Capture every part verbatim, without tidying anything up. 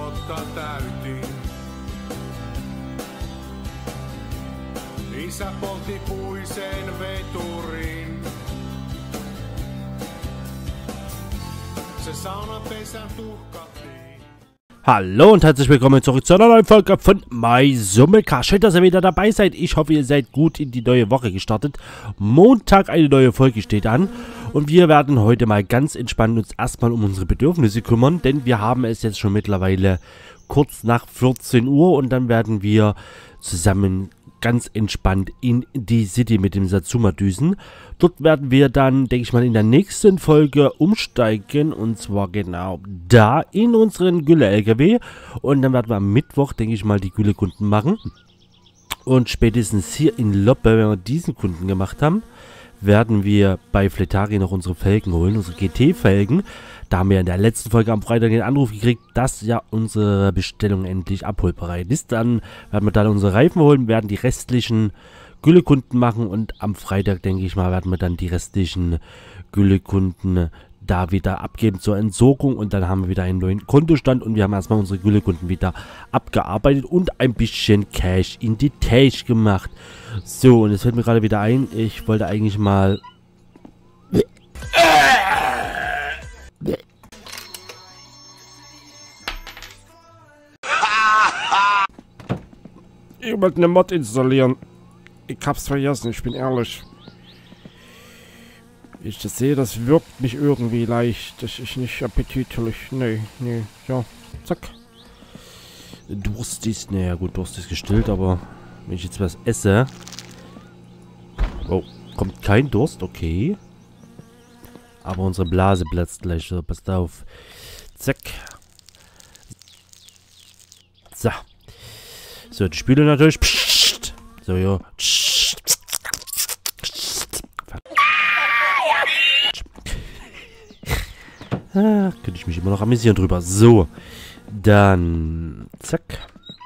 vuotta täytin. Isä poltti puisen veturin. Se saunapesän tuhkattiin. Hallo und herzlich willkommen zurück zu einer neuen Folge von MySummelCast. Schön, dass ihr wieder dabei seid. Ich hoffe, ihr seid gut in die neue Woche gestartet. Montag eine neue Folge steht an. Und wir werden heute mal ganz entspannt uns erstmal um unsere Bedürfnisse kümmern. Denn wir haben es jetzt schon mittlerweile kurz nach vierzehn Uhr. Und dann werden wir zusammen ganz entspannt in die City mit dem Satsuma düsen. Dort werden wir dann, denke ich mal, in der nächsten Folge umsteigen. Und zwar genau da in unseren Gülle-L K W. Und dann werden wir am Mittwoch, denke ich mal, die Gülle-Kunden machen. Und spätestens hier in Loppe, wenn wir diesen Kunden gemacht haben, werden wir bei Fletari noch unsere Felgen holen, unsere G T-Felgen. Da haben wir in der letzten Folge am Freitag den Anruf gekriegt, dass ja unsere Bestellung endlich abholbereit ist. Dann werden wir dann unsere Reifen holen, werden die restlichen Güllekunden machen und am Freitag, denke ich mal, werden wir dann die restlichen Güllekunden da wieder abgeben zur Entsorgung und dann haben wir wieder einen neuen Kontostand und wir haben erstmal unsere Güllekunden wieder abgearbeitet und ein bisschen Cash in die Tasche gemacht. So, und es fällt mir gerade wieder ein, ich wollte eigentlich mal... Ich wollte eine Mod installieren. Ich hab's vergessen, ich bin ehrlich. Ich das sehe, das wirkt mich irgendwie leicht. Das ist nicht appetitlich. Nee, nee, ja. Zack. Durst ist, naja gut, Durst ist gestillt, aber wenn ich jetzt was esse... Oh, kommt kein Durst, okay. Aber unsere Blase platzt gleich, so, passt auf. Zack. So. So, die Spüle natürlich. Psst. So, ja. Psst. Ah, könnte ich mich immer noch amüsieren drüber. So. Dann. Zack.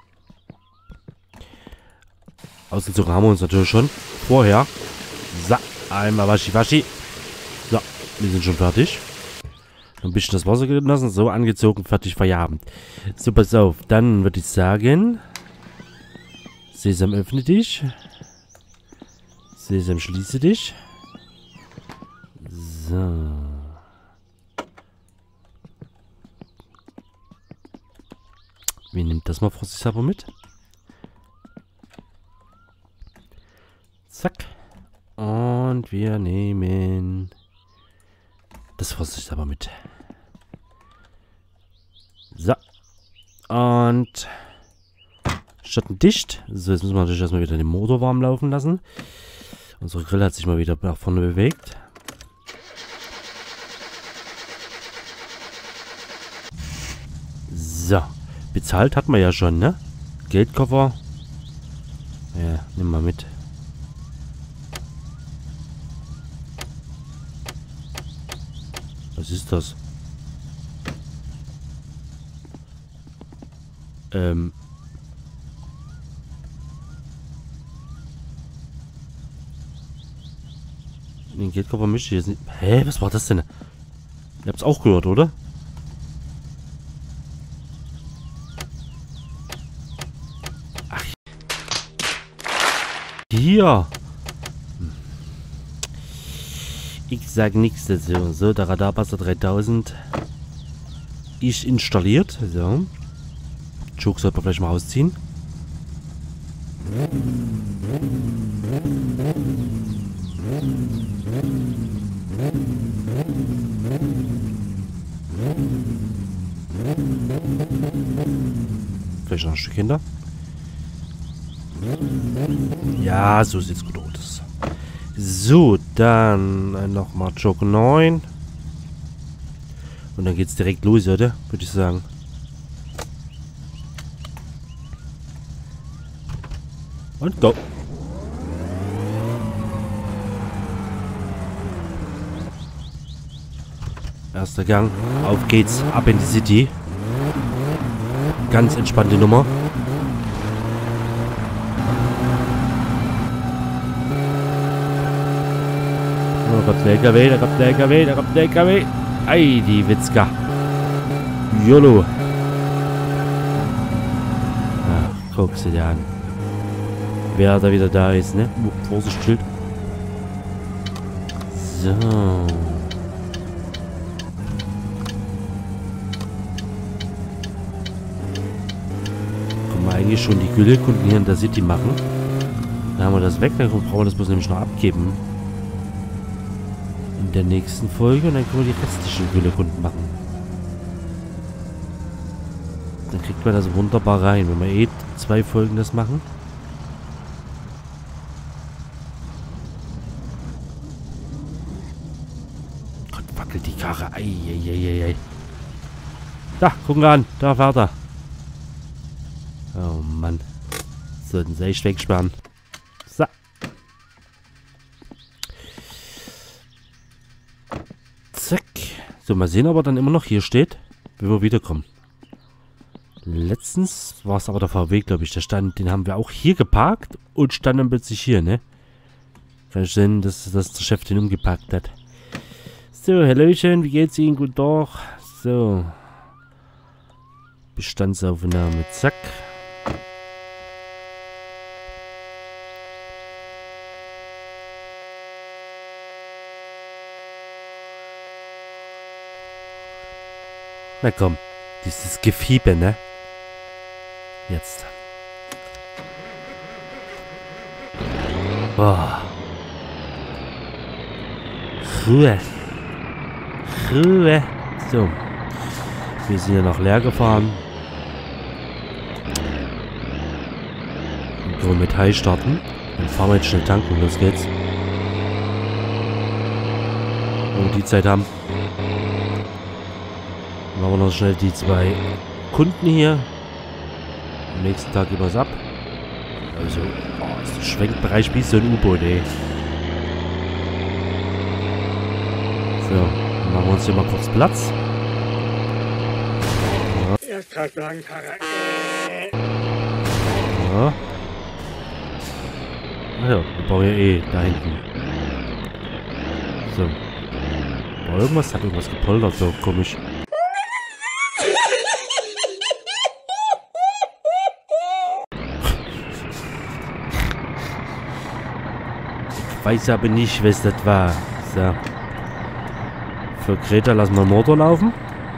Ausgezogen haben wir uns natürlich schon. Vorher. So. Einmal waschi waschi. So. Wir sind schon fertig. Ein bisschen das Wasser genossen. So, angezogen, fertig, Feierabend. So, pass auf. Dann würde ich sagen... Sesam, öffne dich. Sesam, schließe dich. So. Wie nimmt das mal vorsichtshalber mit? Zack. Und wir nehmen das vorsichtshalber mit. So. Und Schatten dicht. So, jetzt müssen wir natürlich erstmal wieder den Motor warm laufen lassen. Unsere Grill hat sich mal wieder nach vorne bewegt. So. Bezahlt hat man ja schon, ne? Geldkoffer. Ja, nimm mal mit. Was ist das? Ähm. Den Geldkoffer mische ich jetzt nicht. Hä, was war das denn? Ihr habt es auch gehört, oder? Ach. Hier. Ich sag nichts dazu. So, der Radarpasser dreitausend ist installiert. So. Choke sollte man vielleicht mal ausziehen. Vielleicht noch ein Stück hinter. Ja, so sieht's gut aus. So, dann nochmal Choke neun. Und dann geht's direkt los, oder? Würde ich sagen. Und go. Erster Gang. Auf geht's. Ab in die City. Ganz entspannte Nummer. Oh, da kommt der L K W, da kommt der L K W, da kommt der L K W. Ei, die Witzka. YOLO. Guck sie dir an. Wer da wieder da ist, ne? Uh, Vorsicht, Schild. So. Können wir eigentlich schon die Güllekunden hier in der City machen? Dann haben wir das weg, dann brauchen wir das bloß nämlich noch abgeben. In der nächsten Folge und dann können wir die restlichen Güllekunden machen. Dann kriegt man das wunderbar rein, wenn wir eh zwei Folgen das machen. Gott, wackelt die Karre. Eieieiei. Da, gucken wir an. Da fährt er. Oh Mann. Sollten sie echt wegsperren. So. Zack. So, mal sehen, ob er dann immer noch hier steht, wenn wir wiederkommen. Letztens war es aber der V W, glaube ich. Der stand, den haben wir auch hier geparkt und stand dann plötzlich hier, ne? Kann ich sehen, dass, dass der Chef den umgeparkt hat. So, Hallöchen, wie geht's Ihnen? Guten Tag. So. Bestandsaufnahme, zack. Na komm, dieses Gefieber, ne? Jetzt. Boah. Ruhe. Ruhe. So. Wir sind ja noch leer gefahren. Und können wir mit High starten. Dann fahren wir jetzt schnell tanken. Los geht's. Wenn wir die Zeit haben. Dann machen wir noch schnell die zwei Kunden hier. Am nächsten Tag gehen wir es ab. Also, oh, ist der Schwenkbereich wie so ein U-Boot, ey. So, dann machen wir uns hier mal kurz Platz. Ja. Ja. Ach ja, wir bauen ja eh da hinten. So. Aber irgendwas hat irgendwas gepoltert, so komisch. Ich weiß aber nicht, was das war. So. Für Greta lassen wir den Motor laufen.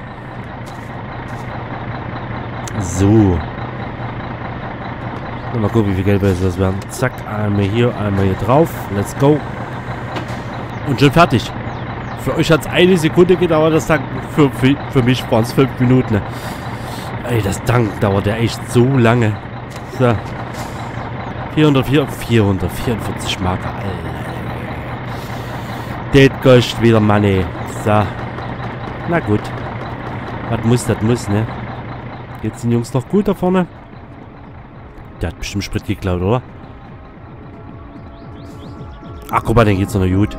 So. Mal gucken, wie viel Geld wir das werden. Zack, einmal hier, einmal hier drauf. Let's go. Und schon fertig. Für euch hat es eine Sekunde gedauert, das Tanken. Für, für, für mich waren es fünf Minuten. Ey, das Tank dauert ja echt so lange. So. vierhundertvierundvierzig Mark. Alter. Das kostet wieder Money. So. Na gut. Was muss, das muss, ne? Geht's den Jungs noch gut da vorne? Der hat bestimmt Sprit geklaut, oder? Ach, guck mal, den geht's noch gut.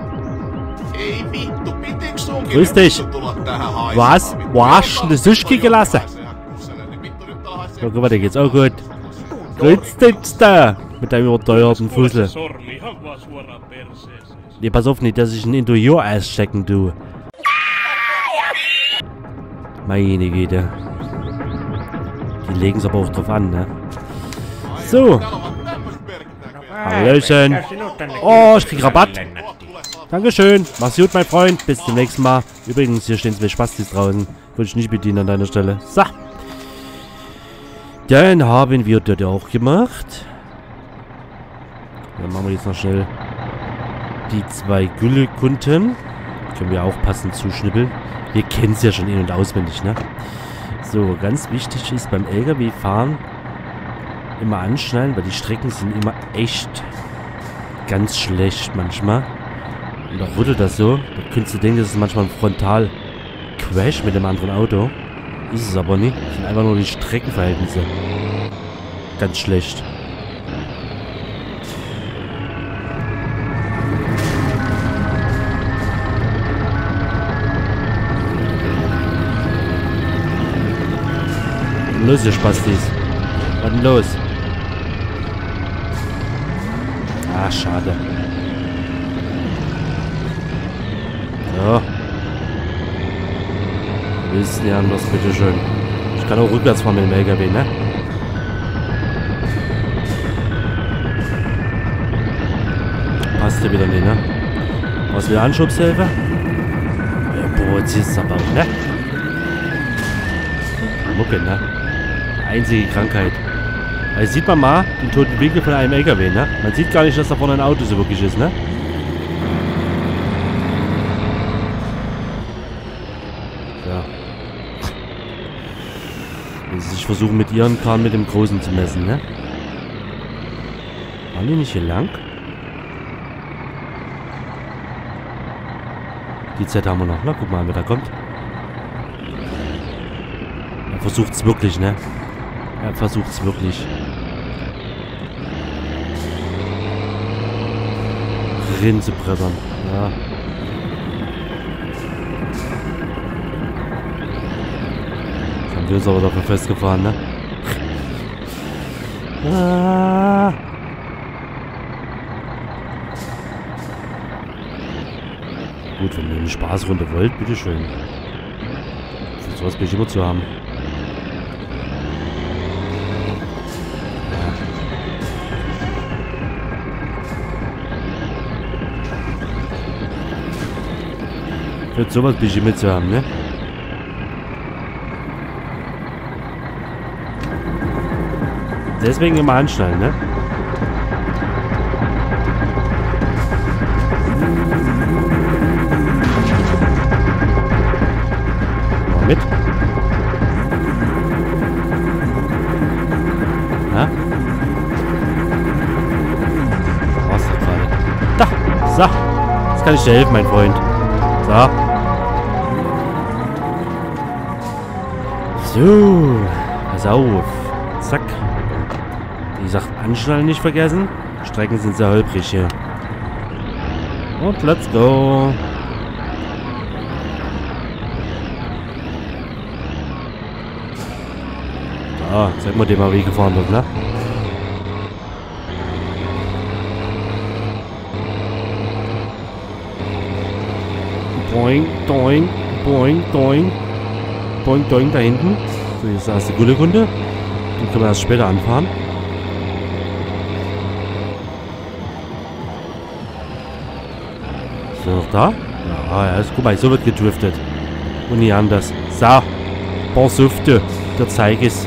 Grüß dich. Was? Wo hast du den Suschki gelassen? So, guck mal, der geht's auch gut. Grüß dich da. Mit deinem überteuerten Fussel. Nee, pass auf nicht, dass ich ein Interieur ausstecken tue. Meine Güte. Die legen es aber auch drauf an, ne? So. Hallöchen. Oh, ich krieg Rabatt. Dankeschön. Mach's gut, mein Freund. Bis zum nächsten Mal. Übrigens, hier stehen zwei Spastis draußen. Würde ich nicht bedienen an deiner Stelle. So. Dann haben wir das auch gemacht. Dann machen wir jetzt noch schnell die zwei Güllekunden. Können wir auch passend zuschnippeln. Wir kennen es ja schon in- und auswendig, ne? So, ganz wichtig ist beim L K W-Fahren immer anschnallen, weil die Strecken sind immer echt ganz schlecht manchmal. Und da rüttelt das so. Da könntest du denken, das ist manchmal ein Frontal-Crash mit dem anderen Auto. Ist es aber nicht. Das sind einfach nur die Streckenverhältnisse. Ganz schlecht. Los, ihr Spastis. Was denn los? Ah, schade. So. Wir wissen ja anders, bitteschön. Ich kann auch rückwärts fahren mit dem L K W, ne? passt ja wieder nicht, ne? Was wieder Anschubshilfe? Ja, boah, jetzt ist es aber, ne? Mucke, ne? Einzige Krankheit. Also sieht man mal den toten Winkel von einem L K W, ne? Man sieht gar nicht, dass da vorne ein Auto so wirklich ist, ne? Ja. Also ich versuche mit ihren Kahn mit dem Großen zu messen, ne? Waren die nicht hier lang? Die Zeit haben wir noch, ne? Guck mal, wer da kommt. Er versucht es wirklich, ne? Er versucht es wirklich. Rennen zu brettern. Ja. Jetzt haben wir uns aber dafür festgefahren, ne? Ah. Gut, wenn ihr eine Spaßrunde wollt, bitteschön. Für sowas bin ich immer zu haben. Für sowas bin ich immer zu haben, ne? Deswegen immer anschnallen, ne? Mal mit. Ja? Was ist gerade? Da! So! Jetzt kann ich dir helfen, mein Freund. So. So. Pass auf. Zack. Wie gesagt, anschnallen nicht vergessen. Strecken sind sehr holprig hier. Und let's go. So, zeig mal dem mal, wie gefahren wird, ne? Boing, doing, boing, doing. Boing, doing da hinten. So, jetzt ist die erste Gullekunde. Den können wir erst später anfahren. Ist der noch da? Ja, ja, ist, guck mal, so wird gedriftet. Und nie anders. So. Paar Süfte. Der zeig es.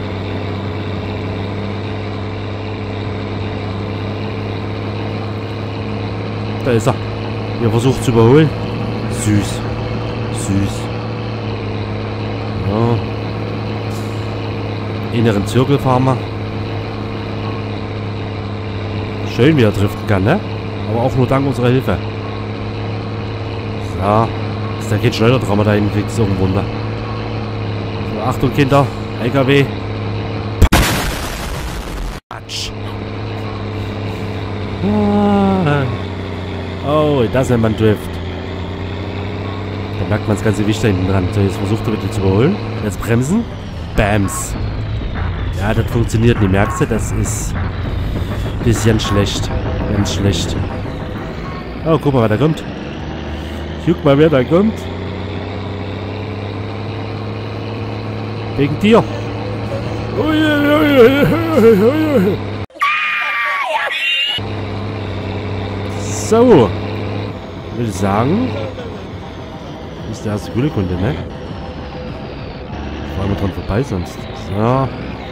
Da ist er. Er versucht zu überholen. Süß. Süß. Ja. Inneren Zirkel fahren wir. Schön, wie er driften kann, ne? Aber auch nur dank unserer Hilfe. So. Da geht schneller dran, wir da hinten kriegt, so ein Wunder. So, Achtung, Kinder. L K W. Quatsch. Ah. Oh, das nennt man Drift. Da merkt man das ganze Gewicht da hinten dran. So, jetzt versucht er bitte zu überholen. Jetzt bremsen. Bams. Ja, das funktioniert nicht. Merkst du, das ist... Das ist ganz schlecht. Ganz schlecht. Oh, guck mal, wer da kommt. Guck mal, wer da kommt. Wegen dir. So. Würde ich sagen... Das ist der erste gute Kunde, ne? Fahren wir dran vorbei sonst. So.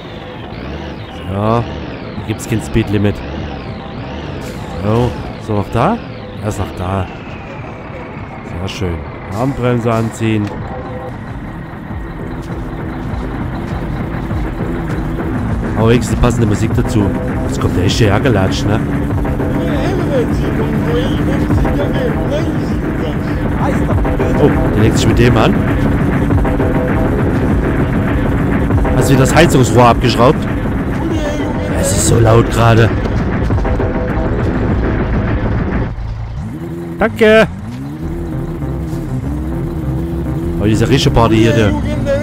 So. Hier gibt es kein Speedlimit. So. Ist er noch da? Er ist noch da. Sehr schön. Handbremse anziehen. Aber wenigstens die passende Musik dazu. Jetzt kommt der echte hergelatscht, ne? Oh, der legt sich mit dem an. Hast du das Heizungsrohr abgeschraubt? Es ist so laut gerade. Danke. Oh, diese richtige Party hier, der.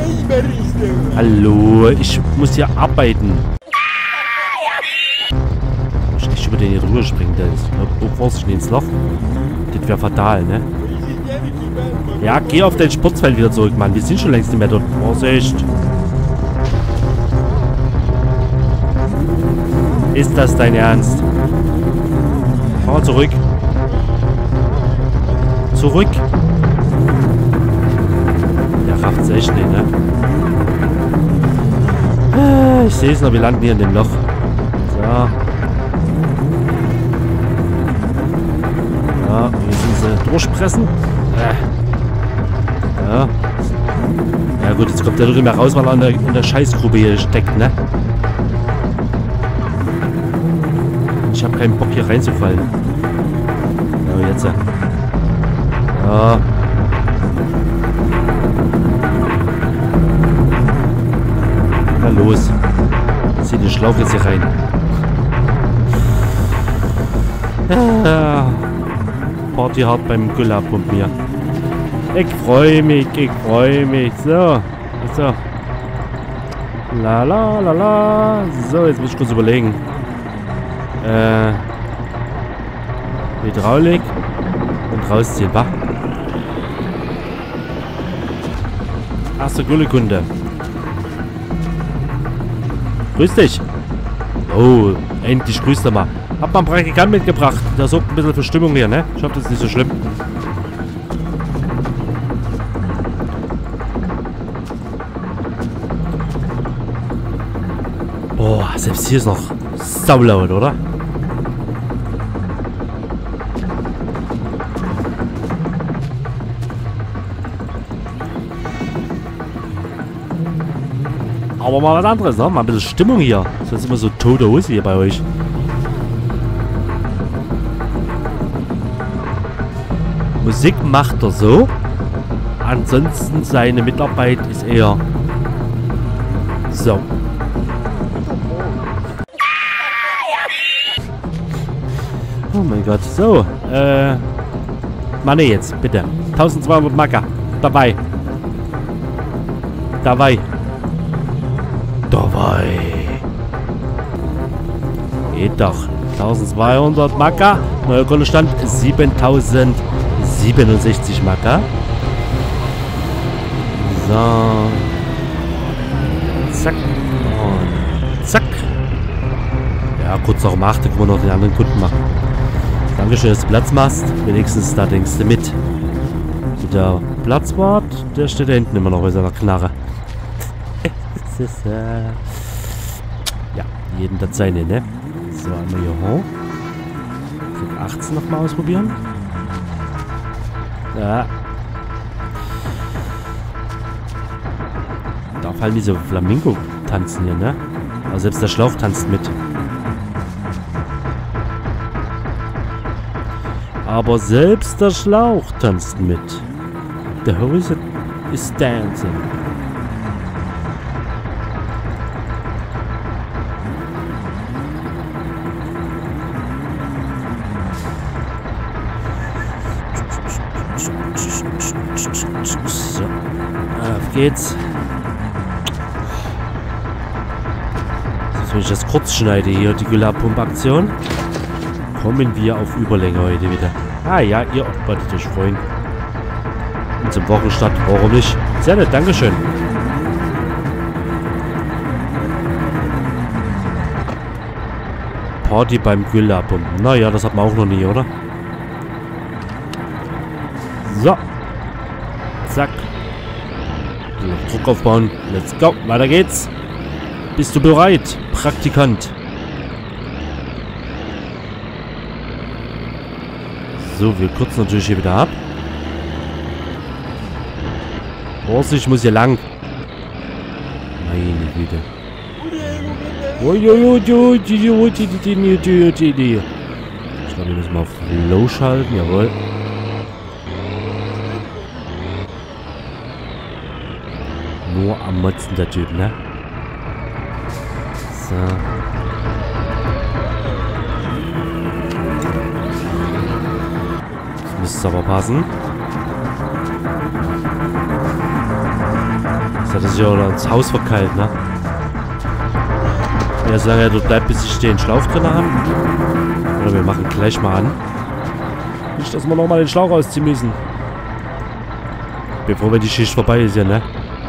Hallo, ich muss hier arbeiten. Ich muss echt über den hier drüber springen, der ist. Oh, Vorsicht, ins Loch. Das wäre fatal, ne? Ja, geh auf dein Sportfeld wieder zurück, Mann. Wir sind schon längst nicht mehr dort. Vorsicht. Ist das dein Ernst? Fahr zurück. zurück. Der rafft's echt nicht, ne? Ich sehe es noch, wir landen hier in dem Loch. So. Ja, hier sind sie durchpressen. Ja. Ja gut, jetzt kommt der drüben raus, weil er in der, in der Scheißgrube hier steckt, ne? Ich habe keinen Bock hier reinzufallen. Ja, jetzt. Ja. Na los. Zieh den Schlauch jetzt hier rein. Ja. Party hart beim Güllapumpen hier. Ich freue mich, ich freue mich. So. So. La la la la. So, jetzt muss ich kurz überlegen. Äh. Hydraulik. Und rausziehen, wa? Erster Güllekunde. Grüß dich. Oh, endlich grüßt er mal. Hab mal einen Praktikant mitgebracht. Der sorgt ein bisschen für Stimmung hier, ne? Ich hoffe, das ist nicht so schlimm. Boah, selbst hier ist noch saulaut, oder? Aber mal was anderes, ne? Mal ein bisschen Stimmung hier. Sonst immer so tote Hose hier bei euch. Musik macht er so. Ansonsten seine Mitarbeit ist eher so. Oh mein Gott. So. Äh. Mann, jetzt, bitte. eintausendzweihundert Macker. Dabei. Dabei. Dabei. Geht doch. eintausendzweihundert Macker. Neuer Kontostand siebentausendsiebenundsechzig Macker. So. Zack. Und zack. Ja, kurz nach um acht können wir noch den anderen Kunden machen. Dankeschön, dass du Platz machst. Wenigstens da denkst du mit. Der Platzwart, der steht da hinten immer noch bei seiner Knarre. Das ist, äh ja, jeden das seine, ne? So, einmal hier hoch. achtzehn nochmal ausprobieren. Ja. Darf halt diese Flamingo tanzen hier, ne? Aber selbst der Schlauch tanzt mit. Aber selbst der Schlauch tanzt mit. The Horizon is dancing. So, auf geht's. Jetzt, wenn ich das kurz schneide hier, die Güllapump-Aktion, kommen wir auf Überlänge heute wieder. Ah ja, ihr wolltet euch freuen. Und zum Wochenstart, warum nicht? Sehr nett, Dankeschön. Party beim Güllapumpen. Naja, das hat man auch noch nie, oder? So. Zack. Druck aufbauen. Let's go. Weiter geht's. Bist du bereit, Praktikant? So, wir kürzen natürlich hier wieder ab. Vorsicht, ich muss hier lang. Meine Güte. Ich glaube, wir müssen mal auf Low schalten. Jawohl. Nur am Motzen der Typ, ne? So. Das müsste aber passen. Das hat sich ja ins Haus verkeilt, ne? Ja, solange er dort bleibt, bis ich den Schlauch drin habe. Oder wir machen gleich mal an. Nicht, dass wir nochmal den Schlauch rausziehen müssen. Bevor wir die Schicht vorbei ist, ja, ne?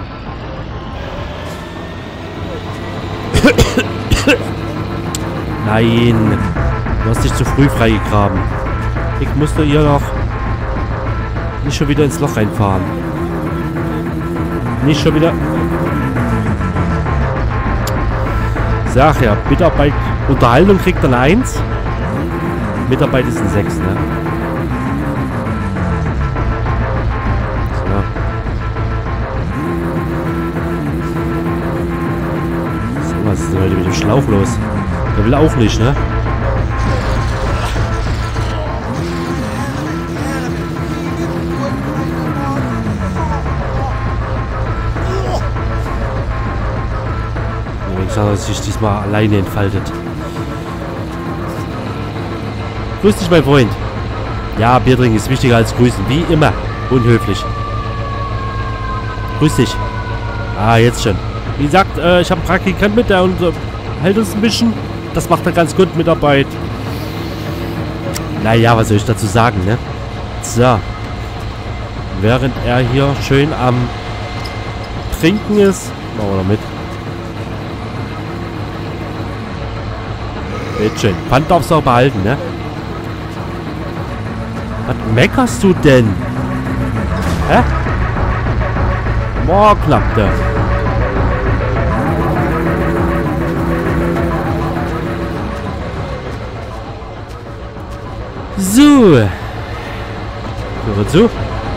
Nein. Du hast dich zu früh freigegraben. Ich musste hier noch Nicht schon wieder ins Loch reinfahren. Nicht schon wieder... Sag ja, Mitarbeit... Unterhaltung kriegt dann eins. Mitarbeit ist ein sechs, ne? So. So, was ist denn heute mit dem Schlauch los? Der will auch nicht, ne? Ich sage, dass sich diesmal alleine entfaltet. Grüß dich, mein Freund. Ja, Bier trinken ist wichtiger als grüßen. Wie immer. Unhöflich. Grüß dich. Ah, jetzt schon. Wie gesagt, äh, ich habe einen Praktikant mit, der und, äh, hält uns ein bisschen. Das macht er ganz gut, Mitarbeit. Naja, was soll ich dazu sagen, ne? So. Während er hier schön am Trinken ist. Machen wir noch mit. Bitteschön. Pfand darfst du auch behalten, ne? Was meckerst du denn? Hä? Boah, klappt der. So. Höre zu.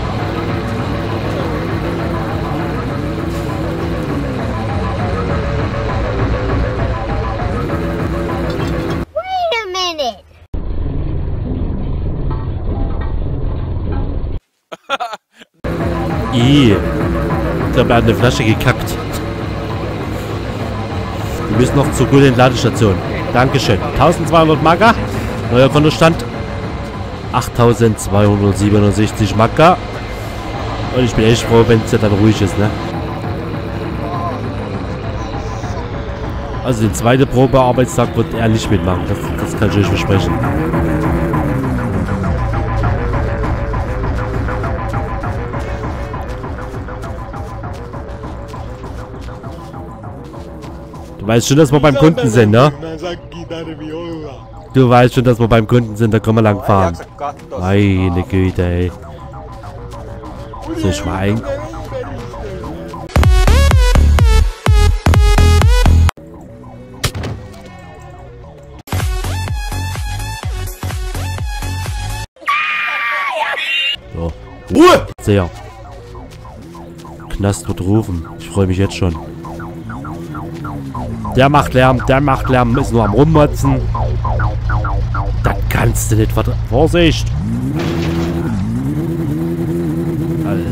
I. Ich glaube, er hat eine Flasche gekackt. Wir müssen noch zur guten Ladestation. Dankeschön. eintausendzweihundert Marker. Neuer Kontostand. achttausendzweihundertsiebenundsechzig Marker. Und ich bin echt froh, wenn es ja dann ruhig ist, ne? Also den zweiten Probearbeitstag wird er nicht mitmachen. Das, das kann ich euch versprechen. Du weißt schon, dass wir beim Kunden sind, ne? Du weißt schon, dass wir beim Kunden sind, da können wir lang fahren. Meine Güte, ey. So Schwein. So. Ruhe! Sehr. Knast wird rufen. Ich freue mich jetzt schon. Der macht Lärm, der macht Lärm, ist nur am Rummotzen. Da kannst du nicht vertrauen. Vorsicht! Alter.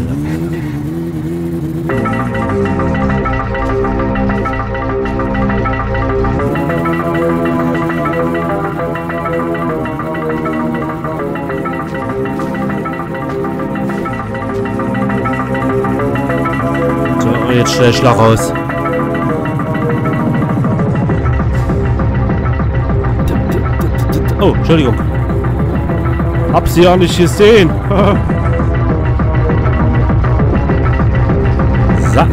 So, jetzt schnell Schlag raus. Oh, Entschuldigung. Hab sie ja nicht gesehen. So.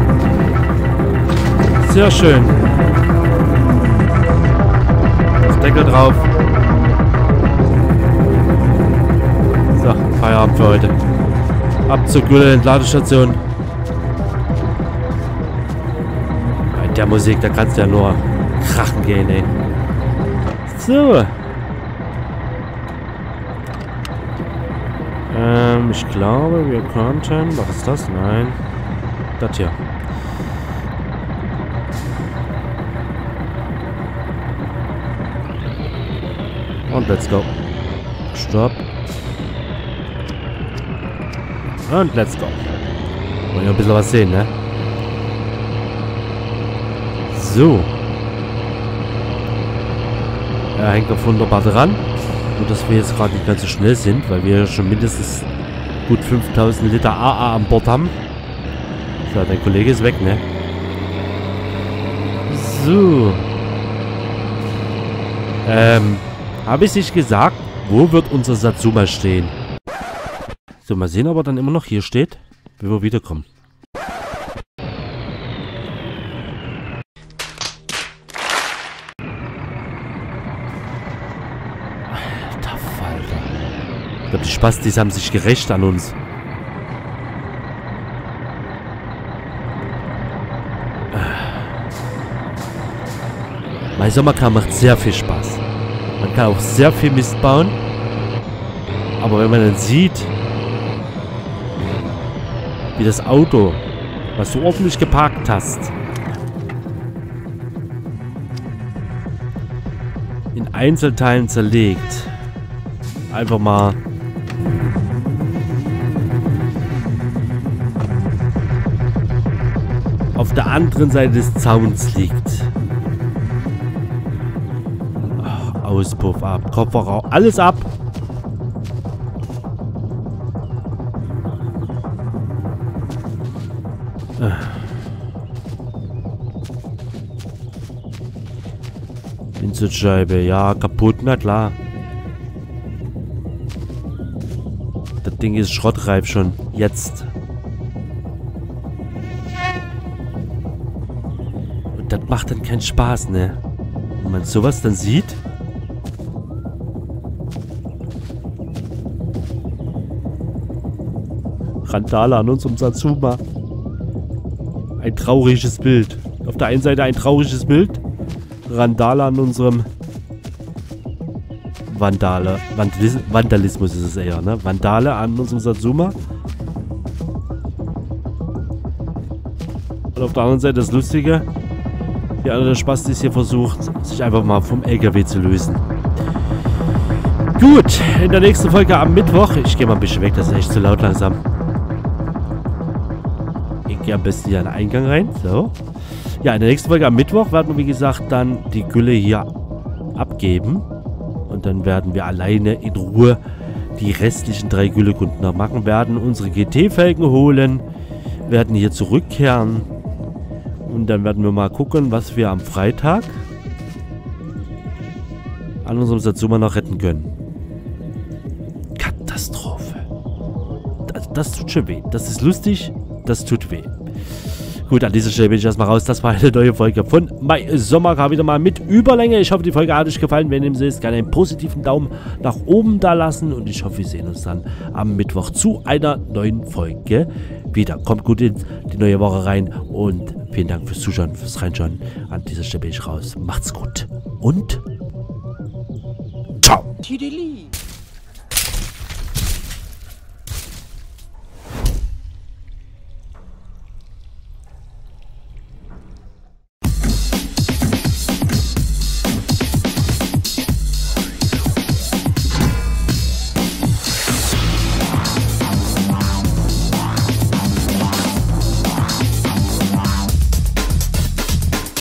Sehr schön. Das Deckel drauf. So, Feierabend für heute. Ab zur guten Ladestation. Bei der Musik, da kannst du ja nur krachen gehen, ey. So. Ähm, ich glaube, wir konnten... Was ist das? Nein. Das hier. Und let's go. Stopp. Und let's go. Wollen wir ein bisschen was sehen, ne? So. Er hängt auf wunderbar dran. Nur, dass wir jetzt gerade nicht ganz so schnell sind, weil wir schon mindestens gut fünftausend Liter A A an Bord haben. So, dein Kollege ist weg, ne? So. Ähm, habe ich nicht gesagt, wo wird unser Satsuma stehen? So, mal sehen, ob er dann immer noch hier steht, wenn wir wiederkommen. Ich glaube, die Spastis haben sich gerecht an uns. Mein Sommercar macht sehr viel Spaß. Man kann auch sehr viel Mist bauen. Aber wenn man dann sieht, wie das Auto, was du ordentlich geparkt hast, in Einzelteilen zerlegt, einfach mal auf der anderen Seite des Zauns liegt. Ach, Auspuff ab, Kofferraum, alles ab. Windschutzscheibe, ja, kaputt, na klar. Das Ding ist schrottreif schon, jetzt. Und das macht dann keinen Spaß, ne? Wenn man sowas dann sieht. Randale an unserem Satsuma. Ein trauriges Bild. Auf der einen Seite ein trauriges Bild. Randale an unserem Vandale. Vandalis Vandalismus ist es eher, ne? Vandale an unserem Satsuma. Und auf der anderen Seite das Lustige. Die andere Spastis hier versucht, sich einfach mal vom L K W zu lösen. Gut, in der nächsten Folge am Mittwoch. Ich gehe mal ein bisschen weg, das ist echt zu laut langsam. Ich gehe am besten hier an den Eingang rein. So. Ja, in der nächsten Folge am Mittwoch werden wir, wie gesagt, dann die Gülle hier abgeben. Und dann werden wir alleine in Ruhe die restlichen drei Güllekunden noch machen. Werden unsere G T-Felgen holen. Werden hier zurückkehren. Und dann werden wir mal gucken, was wir am Freitag an unserem Satsuma noch retten können. Katastrophe. Das, das tut schon weh. Das ist lustig. Das tut weh. Gut, an dieser Stelle bin ich erstmal raus. Das war eine neue Folge von My Sommercar. Wieder mal mit Überlänge. Ich hoffe, die Folge hat euch gefallen. Wenn ihr seht, gerne einen positiven Daumen nach oben da lassen. Und ich hoffe, wir sehen uns dann am Mittwoch zu einer neuen Folge wieder. Kommt gut in die neue Woche rein. Und vielen Dank fürs Zuschauen, fürs Reinschauen. An dieser Stelle bin ich raus. Macht's gut. Und ciao.